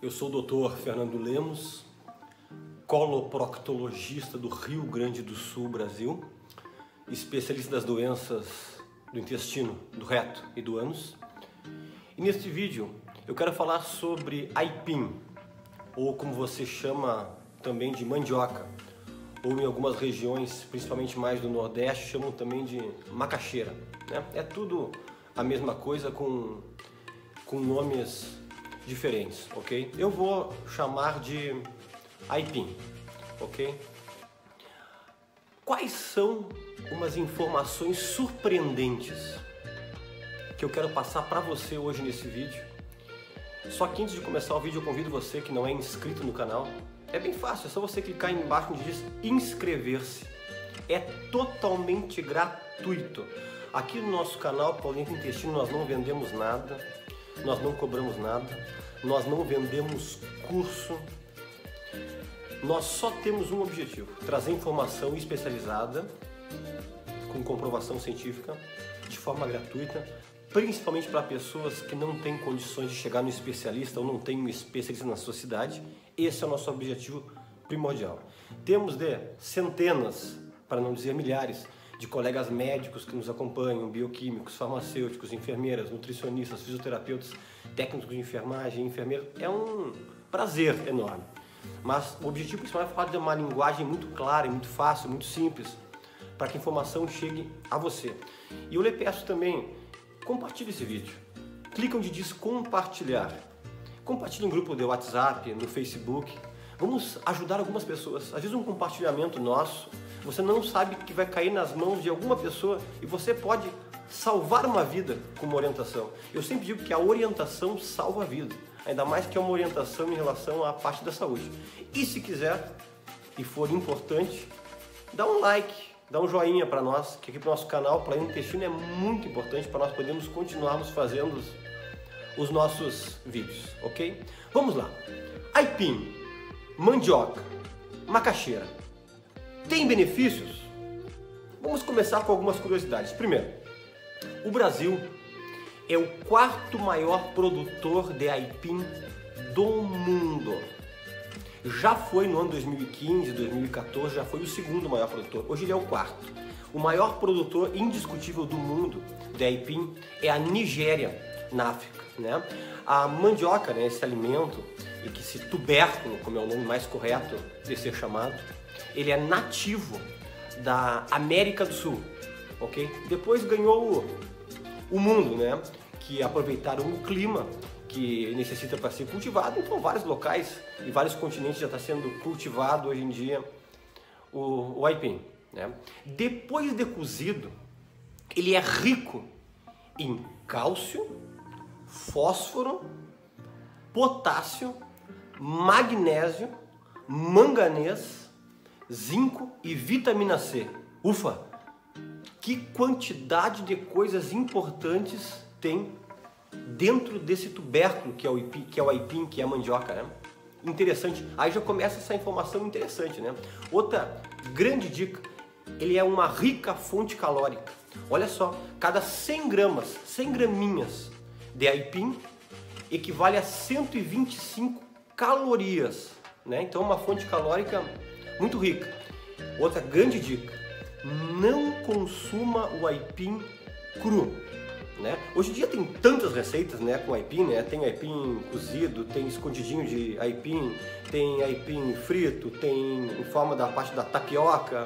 Eu sou o Dr. Fernando Lemos, coloproctologista do Rio Grande do Sul, Brasil, especialista das doenças do intestino, do reto e do ânus. E neste vídeo eu quero falar sobre aipim, ou como você chama também de mandioca, ou em algumas regiões, principalmente mais do Nordeste, chamam também de macaxeira, né? É tudo a mesma coisa com nomes diferentes, ok? Eu vou chamar de aipim, ok? Quais são umas informações surpreendentes que eu quero passar para você hoje nesse vídeo? Só que antes de começar o vídeo eu convido você que não é inscrito no canal. É bem fácil, é só você clicar aí embaixo onde diz inscrever-se. É totalmente gratuito. Aqui no nosso canal Planeta Intestino nós não vendemos nada, nós não cobramos nada, nós não vendemos curso. Nós só temos um objetivo: trazer informação especializada, com comprovação científica, de forma gratuita, principalmente para pessoas que não têm condições de chegar no especialista ou não têm um especialista na sua cidade. Esse é o nosso objetivo primordial. Temos centenas, para não dizer milhares, de colegas médicos que nos acompanham, bioquímicos, farmacêuticos, enfermeiras, nutricionistas, fisioterapeutas, técnicos de enfermagem, enfermeiros. É um prazer enorme. Mas o objetivo principal é falar de uma linguagem muito clara, muito fácil, muito simples, para que a informação chegue a você. E eu lhe peço também, compartilhe esse vídeo. Clica onde diz compartilhar. Compartilhe em grupo de WhatsApp, no Facebook. Vamos ajudar algumas pessoas. Às vezes um compartilhamento nosso, você não sabe que vai cair nas mãos de alguma pessoa e você pode salvar uma vida com uma orientação. Eu sempre digo que a orientação salva a vida. Ainda mais que é uma orientação em relação à parte da saúde. E se quiser e for importante, dá um like, dá um joinha para nós, que aqui para o nosso canal Planeta Intestino é muito importante para nós podermos continuarmos fazendo os nossos vídeos, ok? Vamos lá. Aipim, mandioca, macaxeira, tem benefícios? Vamos começar com algumas curiosidades. Primeiro, o Brasil é o quarto maior produtor de aipim do mundo. Já foi no ano 2015, 2014, já foi o segundo maior produtor. Hoje ele é o quarto. O maior produtor indiscutível do mundo de aipim é a Nigéria, na África, né? A mandioca, né, esse alimento, e que esse tubérculo, como é o nome mais correto de ser chamado, ele é nativo da América do Sul, ok? Depois ganhou o mundo, né? Que aproveitaram o clima que necessita para ser cultivado. Então vários locais e vários continentes já está sendo cultivado hoje em dia o aipim, né? Depois de cozido, ele é rico em cálcio, fósforo, potássio, magnésio, manganês, zinco e vitamina C. Ufa! Que quantidade de coisas importantes tem dentro desse tubérculo que é o aipim, que é a mandioca, né? Interessante. Aí já começa essa informação interessante, né? Outra grande dica, ele é uma rica fonte calórica. Olha só, cada 100 gramas, 100 graminhas de aipim equivale a 125 calorias, né? Então uma fonte calórica muito rica. Outra grande dica, não consuma o aipim cru, né? Hoje em dia tem tantas receitas, né, com aipim, né? Tem aipim cozido, tem escondidinho de aipim, tem aipim frito, tem em forma da parte da tapioca.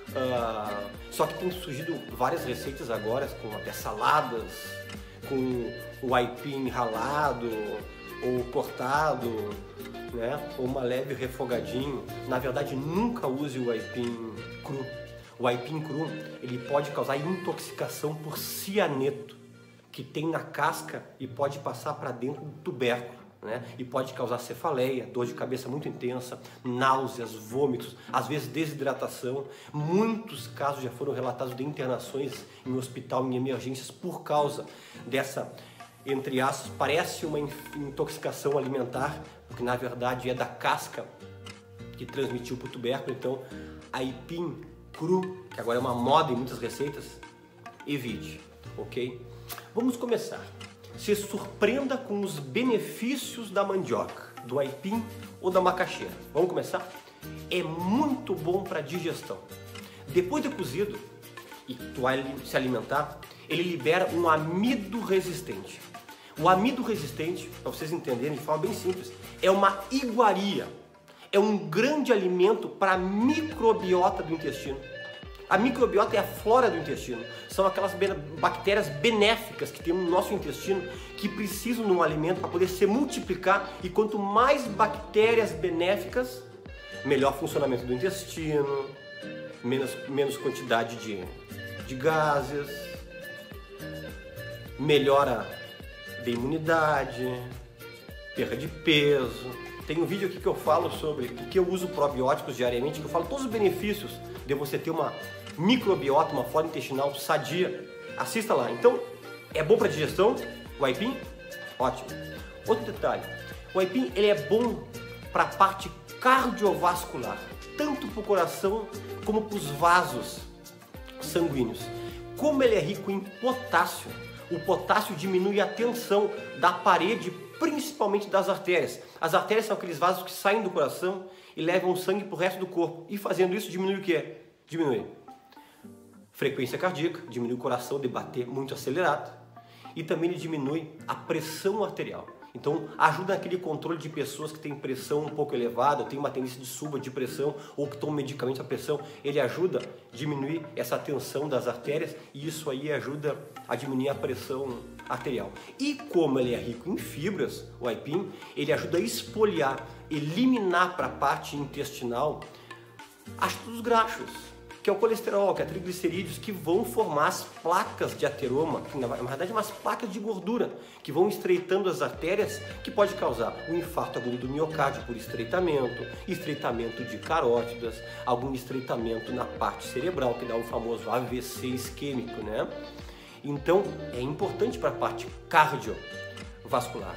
Só que tem surgido várias receitas agora com até saladas, com o aipim ralado ou cortado, né? Ou uma leve refogadinho. Na verdade, nunca use o aipim cru. O aipim cru, ele pode causar intoxicação por cianeto, que tem na casca e pode passar para dentro do tubérculo, né? E pode causar cefaleia, dor de cabeça muito intensa, náuseas, vômitos, às vezes desidratação. Muitos casos já foram relatados de internações em hospital, em emergências, por causa dessa, entre aspas, parece uma intoxicação alimentar, porque na verdade é da casca que transmitiu para o tubérculo. Então, aipim cru, que agora é uma moda em muitas receitas, evite, ok? Vamos começar. Se surpreenda com os benefícios da mandioca. do aipim ou da macaxeira? Vamos começar? É muito bom para digestão. Depois de cozido e tu vai se alimentar, ele libera um amido resistente. O amido resistente, para vocês entenderem de forma bem simples, é uma iguaria. É um grande alimento para a microbiota do intestino. A microbiota é a flora do intestino. São aquelas bactérias benéficas que tem no nosso intestino que precisam de um alimento para poder se multiplicar. E quanto mais bactérias benéficas, melhor funcionamento do intestino, menos quantidade de gases, melhora da imunidade, perda de peso. Tem um vídeo aqui que eu falo sobre o que eu uso probióticos diariamente, que eu falo todos os benefícios de você ter uma microbiota, uma flora intestinal sadia. Assista lá. Então, é bom para digestão, o aipim? Ótimo. Outro detalhe, o aipim ele é bom para a parte cardiovascular, tanto para o coração como para os vasos sanguíneos. Como ele é rico em potássio, o potássio diminui a tensão da parede, principalmente das artérias. As artérias são aqueles vasos que saem do coração e levam sangue para o resto do corpo. E fazendo isso, diminui o quê? Diminui frequência cardíaca, diminui o coração de bater muito acelerado e também ele diminui a pressão arterial. Então ajuda naquele controle de pessoas que têm pressão um pouco elevada, ou tem uma tendência de suba de pressão, ou que tomam medicamentos à pressão. Ele ajuda a diminuir essa tensão das artérias e isso aí ajuda a diminuir a pressão arterial. E como ele é rico em fibras, o aipim, ele ajuda a exfoliar, eliminar para a parte intestinal ácidos graxos, que é o colesterol, que é triglicerídeos, que vão formar as placas de ateroma, que na verdade umas placas de gordura, que vão estreitando as artérias, que pode causar um infarto agudo do miocárdio por estreitamento de carótidas, algum estreitamento na parte cerebral, que dá o famoso AVC isquêmico, né? Então, é importante para a parte cardiovascular.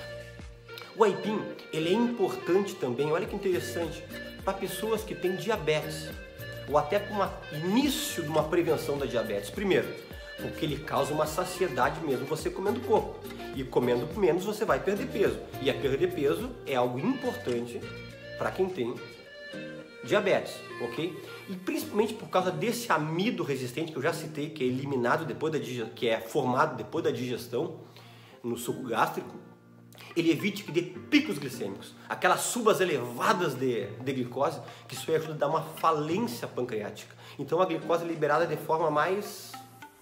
O aipim, ele é importante também, olha que interessante, para pessoas que têm diabetes, ou até para o início de uma prevenção da diabetes. Primeiro, porque ele causa uma saciedade mesmo você comendo pouco. E comendo menos você vai perder peso. E a perda de peso é algo importante para quem tem diabetes, ok? E principalmente por causa desse amido resistente que eu já citei, que é eliminado depois da digestão, que é formado depois da digestão no suco gástrico, ele evita que dê picos glicêmicos, aquelas subas elevadas de glicose, que isso aí ajuda a dar uma falência pancreática. Então a glicose é liberada de forma mais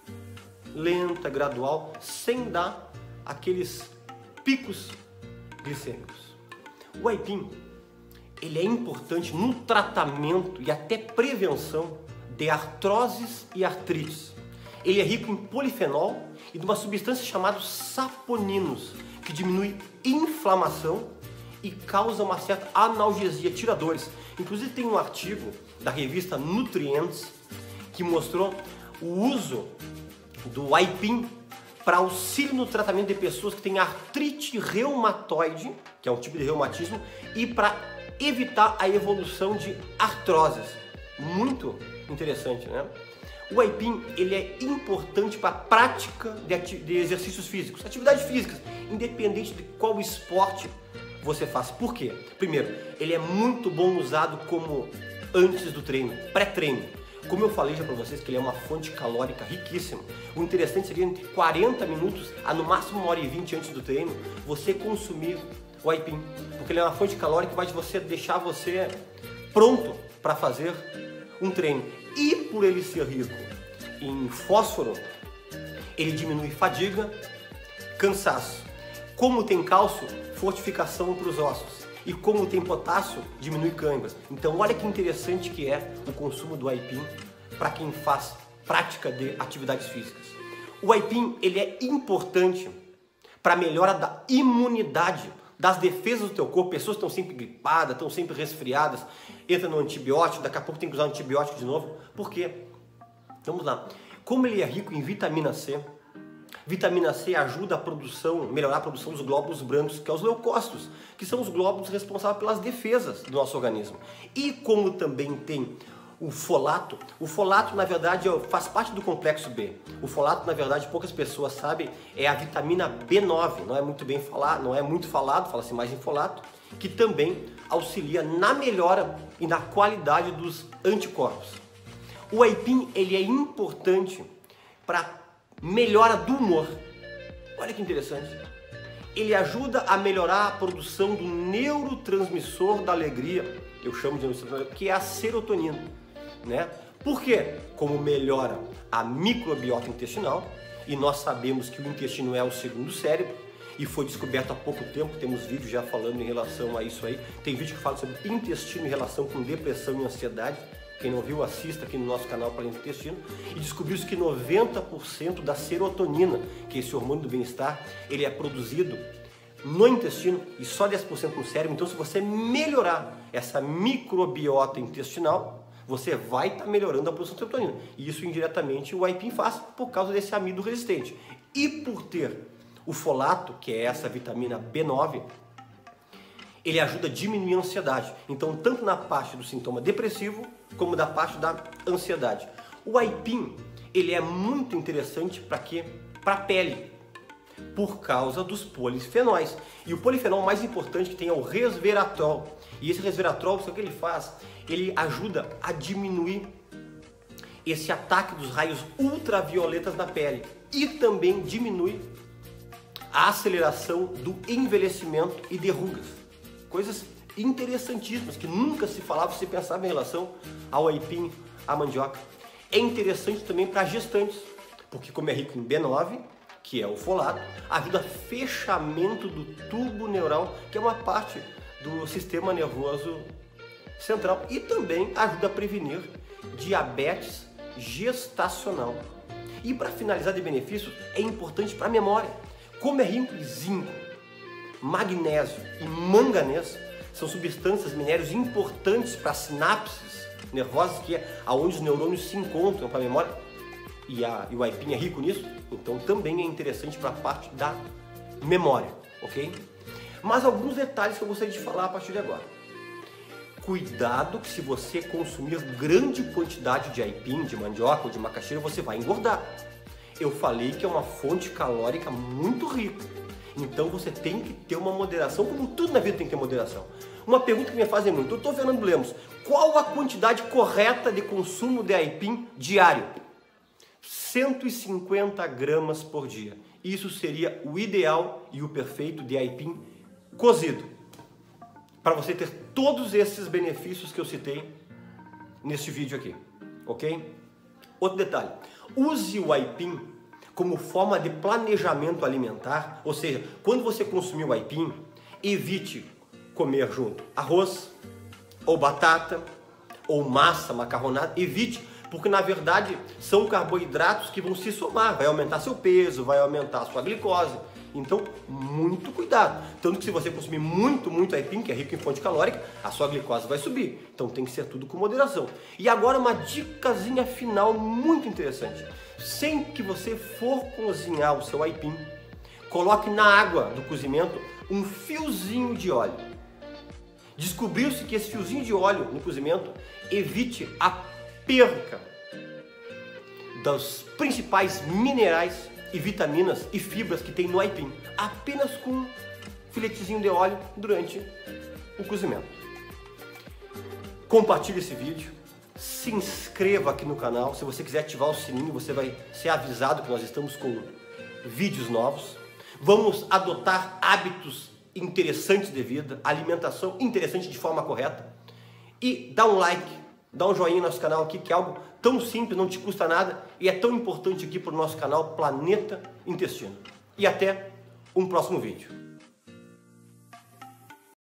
lenta, gradual, sem dar aqueles picos glicêmicos. O aipim, ele é importante no tratamento e até prevenção de artroses e artrites. Ele é rico em polifenol e de uma substância chamada saponinos, que diminui inflamação e causa uma certa analgesia, tira dores. Inclusive tem um artigo da revista Nutrientes que mostrou o uso do aipim para auxílio no tratamento de pessoas que têm artrite reumatoide, que é um tipo de reumatismo, e para evitar a evolução de artroses. Muito interessante, né? O aipim, ele é importante para a prática de exercícios físicos, atividades físicas, independente de qual esporte você faça. Por quê? Primeiro, ele é muito bom usado como antes do treino, pré-treino. Como eu falei já para vocês que ele é uma fonte calórica riquíssima, o interessante seria entre 40 minutos a no máximo 1h20 antes do treino, você consumir o aipim, porque ele é uma fonte calórica que vai deixar você pronto para fazer um treino. E por ele ser rico em fósforo, ele diminui fadiga, cansaço. Como tem cálcio, fortificação para os ossos. E como tem potássio, diminui câimbras. Então olha que interessante que é o consumo do aipim para quem faz prática de atividades físicas. O aipim, ele é importante para a melhora da imunidade, das defesas do teu corpo. Pessoas estão sempre gripadas, estão sempre resfriadas, entra no antibiótico, daqui a pouco tem que usar antibiótico de novo. Por quê? Vamos lá. Como ele é rico em vitamina C ajuda a produção, melhorar a produção dos glóbulos brancos, que são os leucócitos, que são os glóbulos responsáveis pelas defesas do nosso organismo. E como também tem o folato na verdade faz parte do complexo B. O folato, na verdade, poucas pessoas sabem, é a vitamina B9, não é muito falado, fala-se mais em folato. que também auxilia na melhora e na qualidade dos anticorpos. O aipim, ele é importante para melhora do humor. Olha que interessante. Ele ajuda a melhorar a produção do neurotransmissor da alegria, eu chamo de neurotransmissor, que é a serotonina, né? Por quê? Como melhora a microbiota intestinal, e nós sabemos que o intestino é o segundo cérebro, e foi descoberto há pouco tempo, temos vídeos já falando em relação a isso aí. Tem vídeo que fala sobre intestino em relação com depressão e ansiedade. Quem não viu, assista aqui no nosso canal Planeta Intestino. E descobriu-se que 90% da serotonina, que é esse hormônio do bem-estar, ele é produzido no intestino e só 10% no cérebro. Então, se você melhorar essa microbiota intestinal, você vai estar melhorando a produção de serotonina. E isso indiretamente o aipim faz por causa desse amido resistente. E por ter o folato, que é essa vitamina B9, ele ajuda a diminuir a ansiedade. Então, tanto na parte do sintoma depressivo, como da parte da ansiedade. O aipim, ele é muito interessante para quê? Para a pele, por causa dos polifenóis. E o polifenol mais importante que tem é o resveratrol. E esse resveratrol, o que ele faz? Ele ajuda a diminuir esse ataque dos raios ultravioletas na pele e também diminui a aceleração do envelhecimento e de rugas. Coisas interessantíssimas que nunca se falava, se pensava em relação ao aipim, à mandioca. É interessante também para gestantes, porque como é rico em B9, que é o folato, ajuda a fechamento do tubo neural, que é uma parte do sistema nervoso central, e também ajuda a prevenir diabetes gestacional. E para finalizar de benefícios, é importante para a memória. Como é rico em zinco, magnésio e manganês, são substâncias, minérios importantes para sinapses nervosas, que é onde os neurônios se encontram para a memória, e o aipim é rico nisso, então também é interessante para a parte da memória, ok? Mas alguns detalhes que eu gostaria de falar a partir de agora. Cuidado que se você consumir grande quantidade de aipim, de mandioca ou de macaxeira, você vai engordar. Eu falei que é uma fonte calórica muito rica. Então você tem que ter uma moderação, como tudo na vida tem que ter moderação. Uma pergunta que me fazem muito, doutor Fernando Lemos, qual a quantidade correta de consumo de aipim diário? 150 gramas por dia. Isso seria o ideal e o perfeito de aipim cozido, para você ter todos esses benefícios que eu citei neste vídeo aqui, ok? Outro detalhe, use o aipim como forma de planejamento alimentar, ou seja, quando você consumir o aipim, evite comer junto arroz, ou batata, ou massa macarronada, evite, porque na verdade são carboidratos que vão se somar, vai aumentar seu peso, vai aumentar a sua glicose. Então, muito cuidado. Tanto que se você consumir muito aipim, que é rico em fonte calórica, a sua glicose vai subir. Então tem que ser tudo com moderação. E agora uma dicasinha final muito interessante. Sempre que você for cozinhar o seu aipim, coloque na água do cozimento um fiozinho de óleo. Descobriu-se que esse fiozinho de óleo no cozimento evite a perca dos principais minerais e vitaminas e fibras que tem no aipim, apenas com um filetezinho de óleo durante o cozimento. Compartilhe esse vídeo, se inscreva aqui no canal. Se você quiser ativar o sininho, você vai ser avisado que nós estamos com vídeos novos. Vamos adotar hábitos interessantes de vida, alimentação interessante de forma correta. E dá um like, dá um joinha no nosso canal aqui, que é algo tão simples, não te custa nada e é tão importante aqui para o nosso canal Planeta Intestino. E até um próximo vídeo.